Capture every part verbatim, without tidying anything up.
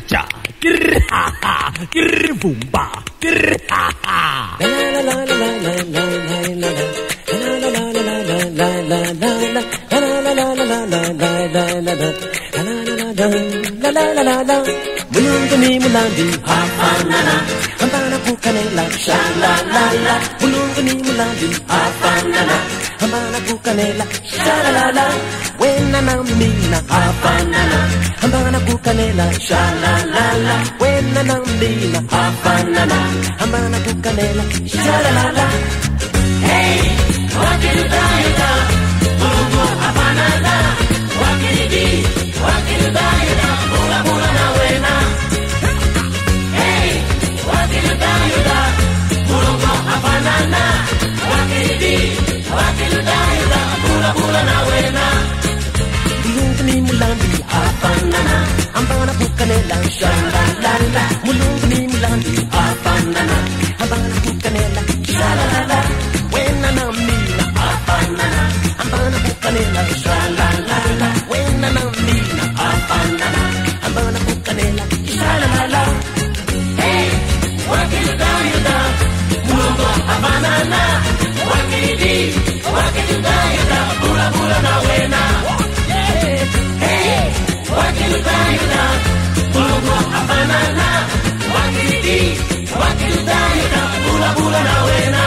cha, grr ha ha, grr boom ba, grr ha ha. La la la la la la la la la la. La la la la la la la la la. La la la la la la la la la la. La la la la la la la. Mulungu ni mulandi hafanana, ambana kukanela sha la la la. Mulungu ni mulandi hafanana, ambana kukanela sha la la la. Wena na mina hafanana, ambana kukanela sha la la la. Wena na mina hafanana, ambana kukanela sha la la la. Hey, wakiruda yuda, mulungu hafanana, wakiridi, wakiruda yuda, mula mula na wena. Hey, wakiruda yuda, mulungu hafanana, wakiridi, wakiruda yuda, mula mula na wena. Mulungu ni mulambi hafanana, ambana kukanela sha la la la. Mulungu ni mulambi hafanana, ambana kukanela sha la la la. Wena na mina hafanana, ambana kukanela sha la la la. Wena na mina hafanana, ambana kukanela sha la la la. Hey, wakiruda yuda, mulungu hafanana, wakiridi, wakiruda yuda, mula mula na wena. Hey, wakiruda yuda, mulungu hafanana, wakiridi, wakiruda yuda, mula mula na wena.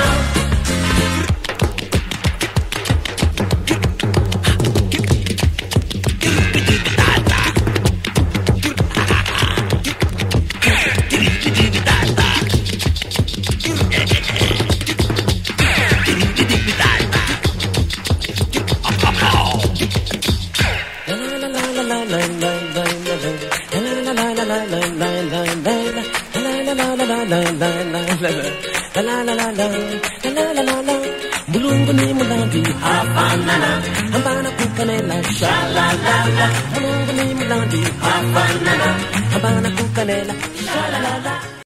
Mulungu ni mulambi hafanana, ambana kukanela sha la la la. Mulungu ni mulambi hafanana, ambana kukanela sha la la la.